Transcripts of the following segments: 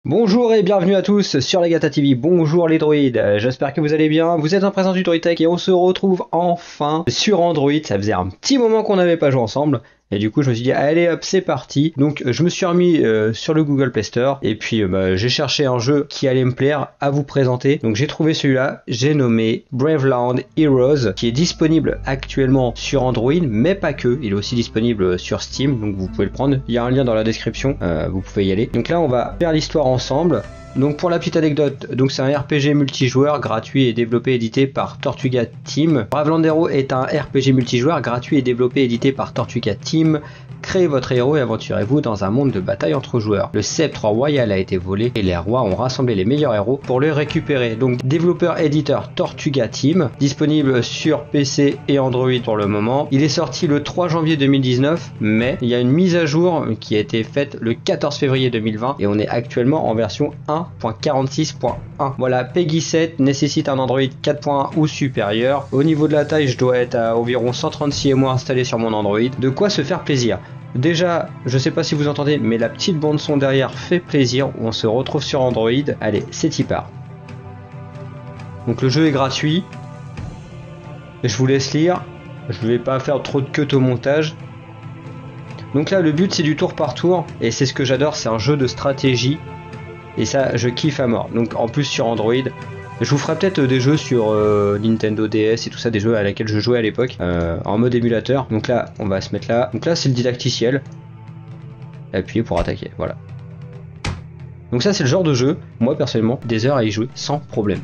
Bonjour et bienvenue à tous sur Legata TV. Bonjour les droïdes, j'espère que vous allez bien. Vous êtes en présence du Droid Tech et on se retrouve enfin sur Android. Ça faisait un petit moment qu'on n'avait pas joué ensemble. Et du coup je me suis dit allez hop c'est parti. Donc je me suis remis sur le Google Play Store. Et puis j'ai cherché un jeu qui allait me plaire à vous présenter. Donc j'ai trouvé celui-là, j'ai nommé Braveland Heroes, qui est disponible actuellement sur Android, mais pas que. Il est aussi disponible sur Steam, donc vous pouvez le prendre. Il y a un lien dans la description, vous pouvez y aller. Donc là on va faire l'histoire ensemble. Donc pour la petite anecdote, donc c'est un RPG multijoueur gratuit et développé et édité par Tortuga Team. Braveland Heroes est un RPG multijoueur gratuit et développé et édité par Tortuga Team. Créez votre héros et aventurez-vous dans un monde de bataille entre joueurs. Le sceptre royal a été volé et les rois ont rassemblé les meilleurs héros pour le récupérer. Donc développeur éditeur Tortuga Team, disponible sur PC et Android pour le moment. Il est sorti le 3 janvier 2019, mais il y a une mise à jour qui a été faite le 14 février 2020 et on est actuellement en version 1.46.1. Voilà, Peggy 7 nécessite un Android 4.1 ou supérieur. Au niveau de la taille, je dois être à environ 136 MO installé sur mon Android. De quoi se faire plaisir. Déjà, je sais pas si vous entendez, mais la petite bande son derrière fait plaisir. On se retrouve sur Android. Allez, c'est y part. Donc le jeu est gratuit. Je vous laisse lire. Je vais pas faire trop de cut au montage. Donc là, le but c'est du tour par tour. Et c'est ce que j'adore, c'est un jeu de stratégie. Et ça, je kiffe à mort. Donc en plus sur Android. Je vous ferai peut-être des jeux sur Nintendo DS et tout ça, des jeux à lesquels je jouais à l'époque, en mode émulateur. Donc là, on va se mettre là. Donc là, c'est le didacticiel. Appuyez pour attaquer, voilà. Donc ça, c'est le genre de jeu, moi personnellement, des heures à y jouer sans problème.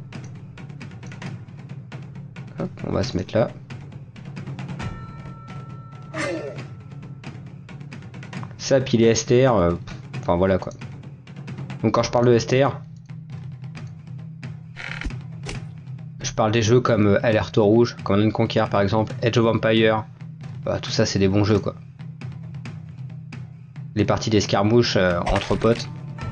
Hop, on va se mettre là. Ça, puis les STR, enfin voilà quoi. Donc quand je parle de STR, je parle des jeux comme Alerte Rouge, Command & Conquer par exemple, Age of Empires, bah, tout ça c'est des bons jeux quoi. Les parties d'escarmouche entre potes.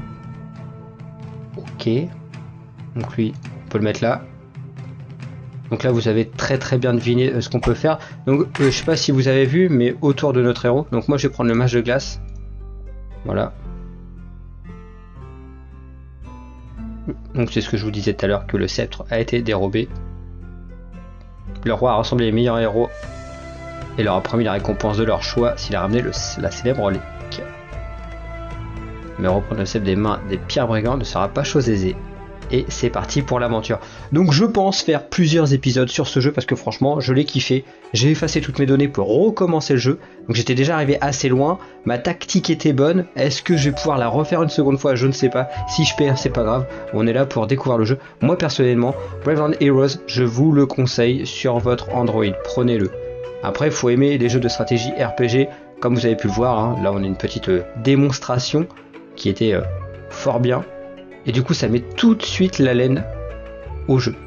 Ok. Donc lui, on peut le mettre là. Donc là vous avez très bien deviné ce qu'on peut faire. Donc je sais pas si vous avez vu, mais autour de notre héros. Donc moi je vais prendre le mage de glace. Voilà. Donc c'est ce que je vous disais tout à l'heure, que le sceptre a été dérobé. Le roi a rassemblé les meilleurs héros et leur a promis la récompense de leur choix s'il a ramené la célèbre relique. Mais reprendre le sceptre des mains des Pierre Brigands ne sera pas chose aisée. Et c'est parti pour l'aventure. Donc je pense faire plusieurs épisodes sur ce jeu parce que franchement je l'ai kiffé. J'ai effacé toutes mes données pour recommencer le jeu. Donc j'étais déjà arrivé assez loin. Ma tactique était bonne. Est-ce que je vais pouvoir la refaire une seconde fois? Je ne sais pas. Si je perds c'est pas grave. On est là pour découvrir le jeu. Moi personnellement, Braveland Heroes, je vous le conseille sur votre Android. Prenez-le. Après il faut aimer les jeux de stratégie RPG. Comme vous avez pu le voir, hein, là on a une petite démonstration qui était fort bien. Et du coup ça met tout de suite l'haleine au jeu.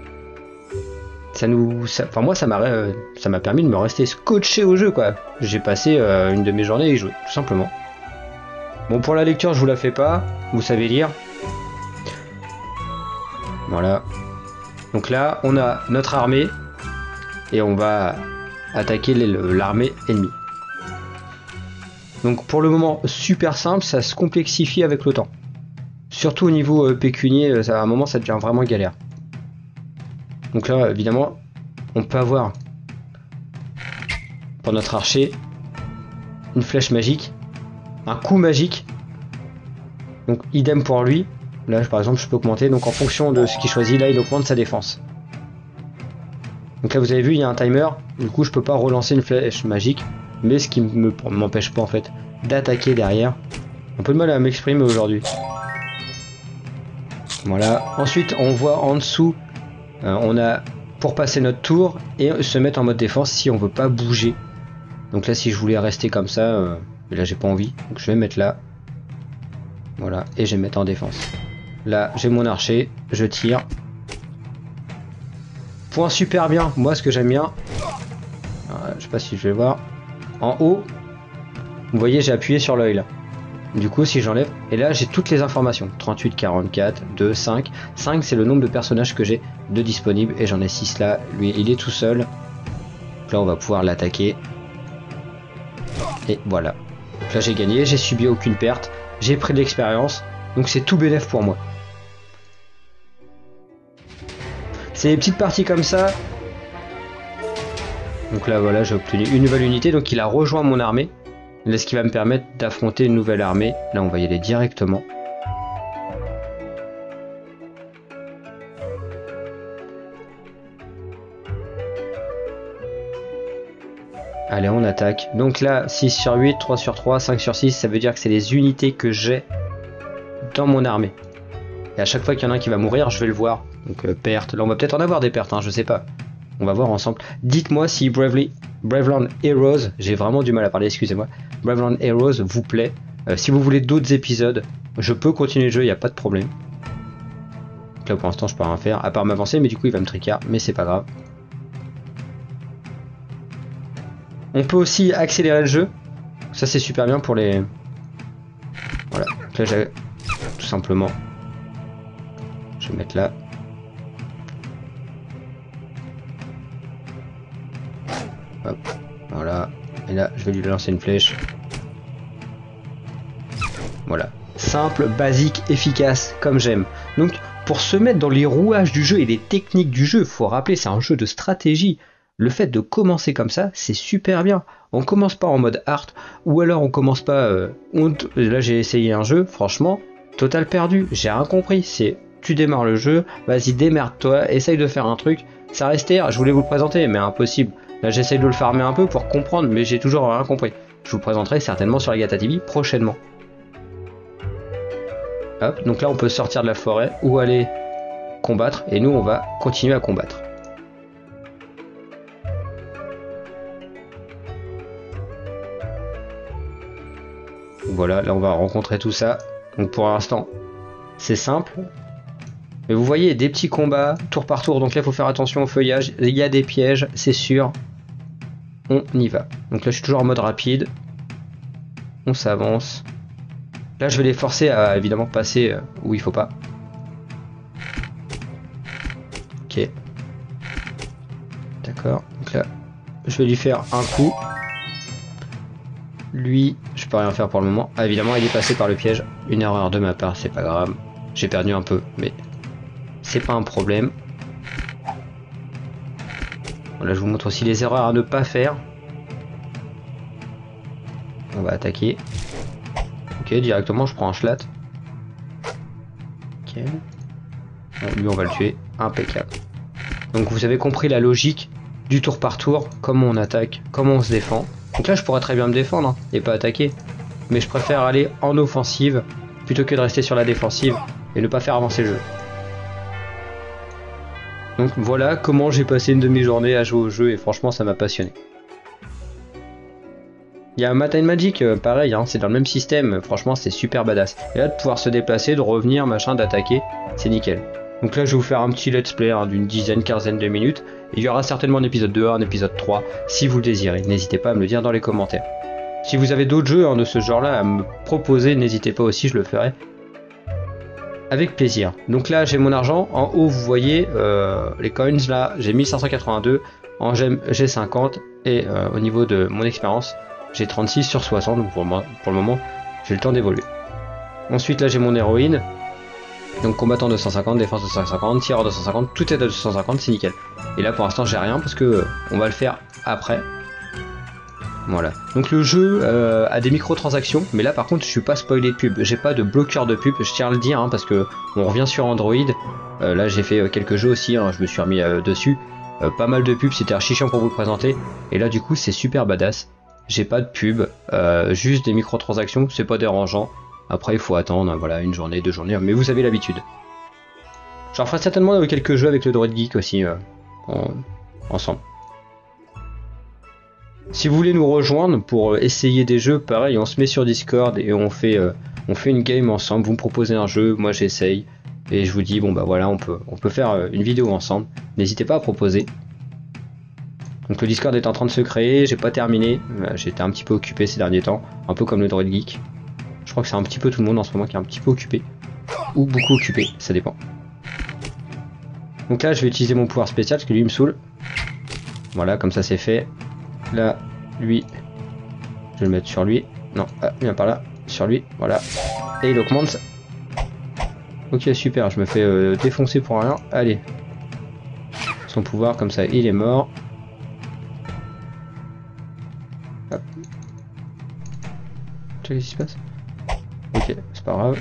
Enfin moi ça m'a permis de me rester scotché au jeu quoi. J'ai passé une de mes journées à y jouer, tout simplement. Bon pour la lecture je vous la fais pas, vous savez lire. Voilà. Donc là on a notre armée et on va attaquer l'armée ennemie. Donc pour le moment super simple, ça se complexifie avec le temps. Surtout au niveau pécunier, à un moment ça devient vraiment galère. Donc là évidemment on peut avoir pour notre archer une flèche magique, un coup magique. Donc idem pour lui. Là par exemple je peux augmenter, donc en fonction de ce qu'il choisit, là il augmente sa défense. Donc là vous avez vu il y a un timer, du coup je peux pas relancer une flèche magique, mais ce qui m'empêche pas en fait d'attaquer derrière. Un peu de mal à m'exprimer aujourd'hui. Voilà, ensuite on voit en dessous, on a pour passer notre tour et se mettre en mode défense si on veut pas bouger. Donc là si je voulais rester comme ça, mais là j'ai pas envie, donc je vais mettre là. Voilà, et je vais mettre en défense. Là j'ai mon archer, je tire. Point super bien, moi ce que j'aime bien, je sais pas si je vais voir, en haut, vous voyez j'ai appuyé sur l'œil là. Du coup si j'enlève, et là j'ai toutes les informations, 38, 44, 2, 5, 5 c'est le nombre de personnages que j'ai de disponibles, et j'en ai 6 là, lui il est tout seul, donc là on va pouvoir l'attaquer, et voilà, donc là j'ai gagné, j'ai subi aucune perte, j'ai pris de l'expérience, Donc c'est tout bénef pour moi. C'est des petites parties comme ça. Donc là voilà, j'ai obtenu une nouvelle unité, donc il a rejoint mon armée. Là, ce qui va me permettre d'affronter une nouvelle armée. Là on va y aller directement. Allez, on attaque. Donc là, 6 sur 8, 3 sur 3, 5 sur 6, ça veut dire que c'est les unités que j'ai dans mon armée. Et à chaque fois qu'il y en a un qui va mourir, je vais le voir. Donc pertes, là on va peut-être en avoir des pertes, hein, je sais pas. On va voir ensemble. Dites-moi si Braveland Heroes, j'ai vraiment du mal à parler, excusez-moi. Braveland Heroes vous plaît. Si vous voulez d'autres épisodes, je peux continuer le jeu, il n'y a pas de problème. Donc là pour l'instant je peux rien faire, à part m'avancer, mais du coup il va me tricard, mais c'est pas grave. On peut aussi accélérer le jeu. Ça c'est super bien pour les... Voilà. Donc là j'ai tout simplement... Je vais mettre là. Hop. Voilà. Et là je vais lui lancer une flèche. Voilà. Simple, basique, efficace, comme j'aime. Donc pour se mettre dans les rouages du jeu et les techniques du jeu, faut rappeler c'est un jeu de stratégie. Le fait de commencer comme ça, c'est super bien. On commence pas en mode hard, ou alors on commence pas... Là j'ai essayé un jeu, franchement, total perdu, j'ai rien compris. C'est tu démarres le jeu, vas-y démerde-toi, essaye de faire un truc. Ça reste hier, je voulais vous le présenter, mais impossible. Là j'essaye de le farmer un peu pour comprendre, mais j'ai toujours rien compris. Je vous le présenterai certainement sur Legato TV prochainement. Hop, donc là on peut sortir de la forêt ou aller combattre, et nous on va continuer à combattre. Voilà, là on va rencontrer tout ça. Donc pour l'instant, c'est simple. Mais vous voyez, des petits combats, tour par tour. Donc là, il faut faire attention au feuillage. Il y a des pièges, c'est sûr. On y va. Donc là, je suis toujours en mode rapide. On s'avance. Là, je vais les forcer à évidemment passer où il faut pas. Ok. D'accord. Donc là, je vais lui faire un coup. Lui, je peux rien faire pour le moment. Ah, évidemment, il est passé par le piège. Une erreur de ma part, c'est pas grave. J'ai perdu un peu, mais c'est pas un problème. Voilà, je vous montre aussi les erreurs à ne pas faire. On va attaquer. Ok, directement, je prends un schlat. Ok. Bon, lui, on va le tuer. Impeccable. Donc, vous avez compris la logique du tour par tour. Comment on attaque, comment on se défend. Donc là je pourrais très bien me défendre hein, et pas attaquer. Mais je préfère aller en offensive plutôt que de rester sur la défensive et ne pas faire avancer le jeu. Donc voilà comment j'ai passé une demi-journée à jouer au jeu et franchement ça m'a passionné. Il y a Mata & Magic, pareil, hein, c'est dans le même système, franchement c'est super badass. Et là de pouvoir se déplacer, de revenir, machin, d'attaquer, c'est nickel. Donc là je vais vous faire un petit let's play hein, d'une dizaine, quinzaine de minutes. Il y aura certainement un épisode 2, un épisode 3, si vous le désirez. N'hésitez pas à me le dire dans les commentaires. Si vous avez d'autres jeux hein, de ce genre-là à me proposer, n'hésitez pas aussi, je le ferai avec plaisir. Donc là j'ai mon argent, en haut vous voyez les coins là, j'ai 1582, en gemme j'ai 50 et au niveau de mon expérience j'ai 36 sur 60, donc pour le moment j'ai le temps d'évoluer. Ensuite là j'ai mon héroïne. Donc combattant 250, défense 250, tireur 250, tout est à 250, c'est nickel. Et là pour l'instant j'ai rien parce que on va le faire après. Voilà. Donc le jeu a des microtransactions, mais là par contre je suis pas spoilé de pub. J'ai pas de bloqueur de pub, je tiens à le dire hein, parce que on revient sur Android. Là j'ai fait quelques jeux aussi, hein, je me suis remis dessus. Pas mal de pubs, c'était archi chiant pour vous le présenter. Et là du coup c'est super badass. J'ai pas de pub, juste des microtransactions, c'est pas dérangeant. Après il faut attendre, voilà, une journée, 2 journées, mais vous avez l'habitude. J'en ferai certainement quelques jeux avec le Droid Geek aussi, ensemble. Si vous voulez nous rejoindre pour essayer des jeux, pareil, on se met sur Discord et on fait une game ensemble. Vous me proposez un jeu, moi j'essaye, et je vous dis, bon bah voilà, on peut faire une vidéo ensemble. N'hésitez pas à proposer. Donc le Discord est en train de se créer, j'ai pas terminé, j'étais un petit peu occupé ces derniers temps, un peu comme le Droid Geek. Je crois que c'est un petit peu tout le monde en ce moment qui est un petit peu occupé. Ou beaucoup occupé, ça dépend. Donc là je vais utiliser mon pouvoir spécial parce que lui il me saoule. Voilà, comme ça c'est fait. Là, lui, je vais le mettre sur lui. Non, viens par là, sur lui, voilà. Et il augmente Ok, super, je me fais défoncer pour rien. Allez. Son pouvoir, comme ça, il est mort. Hop. Tu sais qu'est-ce qui se passe? Ok, c'est pas grave.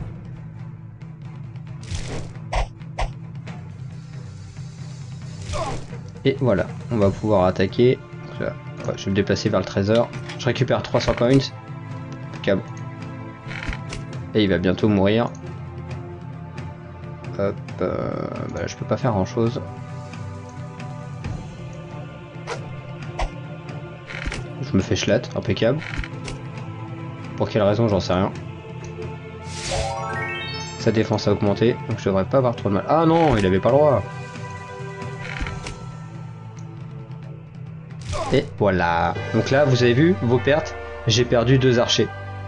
Et voilà, on va pouvoir attaquer. Donc là, ouais, je vais me déplacer vers le trésor. Je récupère 300 coins. Câble. Et il va bientôt mourir. Hop, bah, je peux pas faire grand chose. Je me fais chlate, impeccable. Pour quelle raison, j'en sais rien. Sa défense a augmenté, donc je devrais pas avoir trop de mal. Ah non, il avait pas le droit. Et voilà. Donc là, vous avez vu vos pertes. J'ai perdu 2 archers.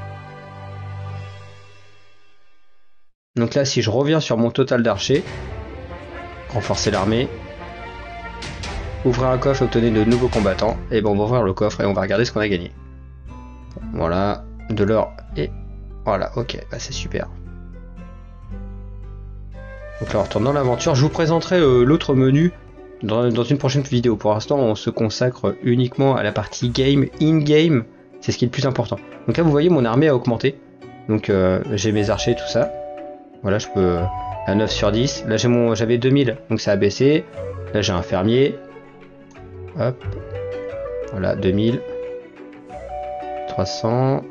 Donc là, si je reviens sur mon total d'archers, renforcer l'armée, ouvrir un coffre, obtenez de nouveaux combattants, et bon, on va ouvrir le coffre et on va regarder ce qu'on a gagné. Voilà, de l'or et voilà, ok, bah c'est super. Donc là, on retourne dans l'aventure. Je vous présenterai l'autre menu dans une prochaine vidéo. Pour l'instant, on se consacre uniquement à la partie game, in-game. C'est ce qui est le plus important. Donc là, vous voyez, mon armée a augmenté. Donc j'ai mes archers, tout ça. Voilà, je peux à 9 sur 10. Là, j'avais 2000, donc ça a baissé. Là, j'ai un fermier. Hop. Voilà, 2000. 300.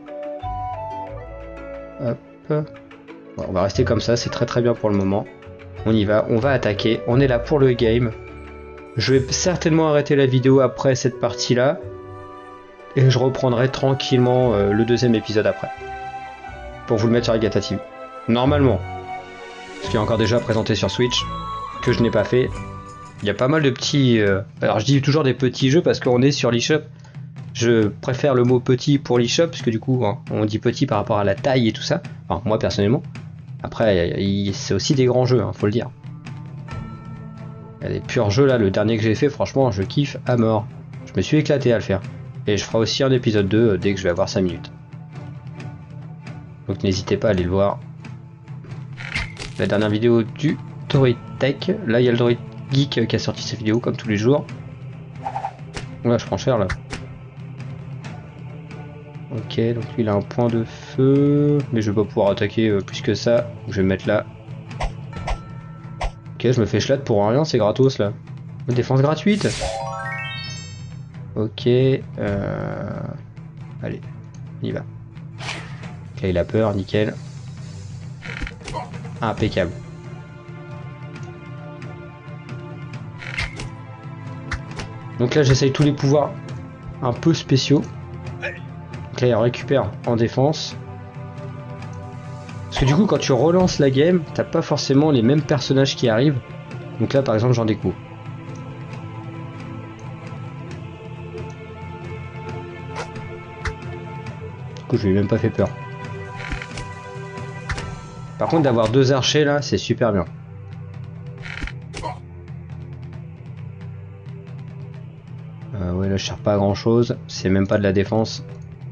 Hop. Bon, on va rester comme ça, c'est très très bien pour le moment. On y va, on va attaquer. On est là pour le game. Je vais certainement arrêter la vidéo après cette partie-là. Et je reprendrai tranquillement le deuxième épisode après. Pour vous le mettre sur Regatta TV. Normalement. Parce qu'il y a encore déjà présenté sur Switch. Que je n'ai pas fait. Il y a pas mal de petits... alors je dis toujours des petits jeux parce qu'on est sur l'eShop. Je préfère le mot petit pour l'eShop. Parce que du coup, hein, on dit petit par rapport à la taille et tout ça. Enfin, moi personnellement. Après, c'est aussi des grands jeux, hein, faut le dire. Il y a des purs jeux là, le dernier que j'ai fait, franchement, je kiffe à mort. Je me suis éclaté à le faire. Et je ferai aussi un épisode 2 dès que je vais avoir 5 minutes. Donc n'hésitez pas à aller le voir. La dernière vidéo du Droid Tech. Là, il y a le Droid Geek qui a sorti ses vidéos comme tous les jours. Là, je prends cher là. Ok, donc lui il a un point de feu. Mais je vais pas pouvoir attaquer plus que ça. Je vais me mettre là. Ok, je me fais chlate pour rien, c'est gratos là. Défense gratuite. Ok. Allez, on y va. Ok, il a peur, nickel. Impeccable. Donc là, j'essaye tous les pouvoirs un peu spéciaux. Donc là, il récupère en défense. Parce que du coup, quand tu relances la game, t'as pas forcément les mêmes personnages qui arrivent. Donc là, par exemple, j'en découvre. Du coup, je lui ai même pas fait peur. Par contre, d'avoir 2 archers là, c'est super bien. Ouais, là, je sers pas à grand chose. C'est même pas de la défense.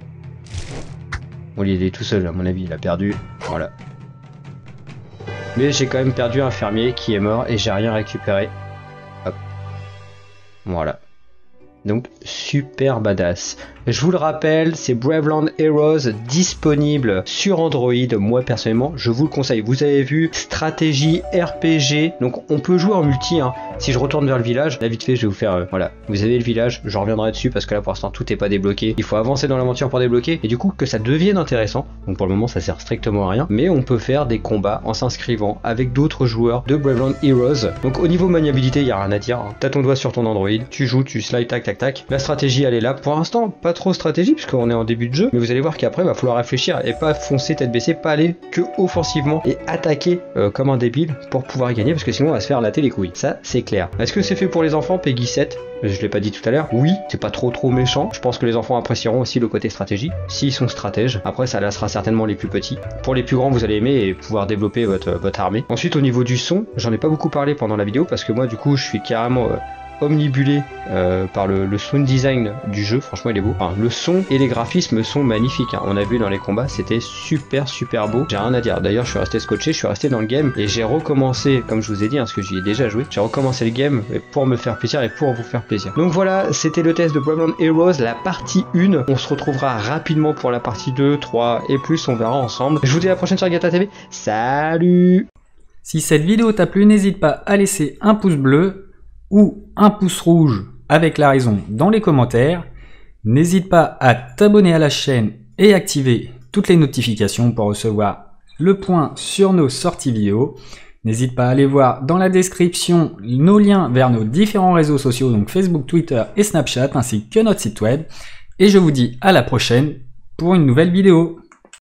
Bon, il est tout seul, à mon avis, il a perdu. Voilà. Mais j'ai quand même perdu un fermier qui est mort et j'ai rien récupéré. Hop. Voilà. Donc super badass. Je vous le rappelle, c'est Braveland Heroes disponible sur Android. Moi personnellement, je vous le conseille. Vous avez vu, stratégie RPG. Donc on peut jouer en multi. Hein. Si je retourne vers le village, là vite fait, je vais vous faire. Voilà, vous avez le village. Je reviendrai dessus parce que là pour l'instant tout n'est pas débloqué. Il faut avancer dans l'aventure pour débloquer et du coup que ça devienne intéressant. Donc pour le moment, ça sert strictement à rien. Mais on peut faire des combats en s'inscrivant avec d'autres joueurs de Braveland Heroes. Donc au niveau maniabilité, il y a rien à dire. Hein. T'as ton doigt sur ton Android, tu joues, tu slide, tac, tac, tac. La stratégie, elle est là. Pour l'instant, pas trop stratégie puisqu'on est en début de jeu. Mais vous allez voir qu'après, il va falloir réfléchir et pas foncer tête baissée, pas aller que offensivement et attaquer comme un débile pour pouvoir gagner parce que sinon on va se faire latter les couilles. Ça, c'est clair. Est-ce que c'est fait pour les enfants Peggy 7? Je l'ai pas dit tout à l'heure. Oui, c'est pas trop méchant. Je pense que les enfants apprécieront aussi le côté stratégie s'ils sont stratèges. Après, ça laissera certainement les plus petits. Pour les plus grands, vous allez aimer et pouvoir développer votre armée. Ensuite, au niveau du son, j'en ai pas beaucoup parlé pendant la vidéo parce que moi, du coup, je suis carrément omnibulé par le sound design du jeu. Franchement, il est beau. Enfin, le son et les graphismes sont magnifiques. Hein. On a vu dans les combats, c'était super beau. J'ai rien à dire. D'ailleurs, je suis resté scotché, je suis resté dans le game et j'ai recommencé, comme je vous ai dit, hein, parce que j'y ai déjà joué. J'ai recommencé le game pour me faire plaisir et pour vous faire plaisir. Donc voilà, c'était le test de Bloodborne Heroes, la partie 1. On se retrouvera rapidement pour la partie 2, 3 et plus. On verra ensemble. Je vous dis à la prochaine sur Gata TV. Salut! Si cette vidéo t'a plu, n'hésite pas à laisser un pouce bleu ou un pouce rouge avec la raison dans les commentaires. N'hésite pas à t'abonner à la chaîne et activer toutes les notifications pour recevoir le point sur nos sorties vidéo. N'hésite pas à aller voir dans la description nos liens vers nos différents réseaux sociaux, donc Facebook, Twitter et Snapchat, ainsi que notre site web. Et je vous dis à la prochaine pour une nouvelle vidéo.